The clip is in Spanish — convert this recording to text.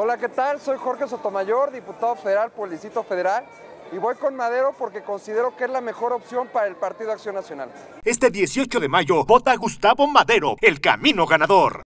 Hola, ¿qué tal? Soy Jorge Sotomayor, diputado federal por el Distrito Federal, y voy con Madero porque considero que es la mejor opción para el Partido Acción Nacional. Este 18 de mayo, vota Gustavo Madero, el camino ganador.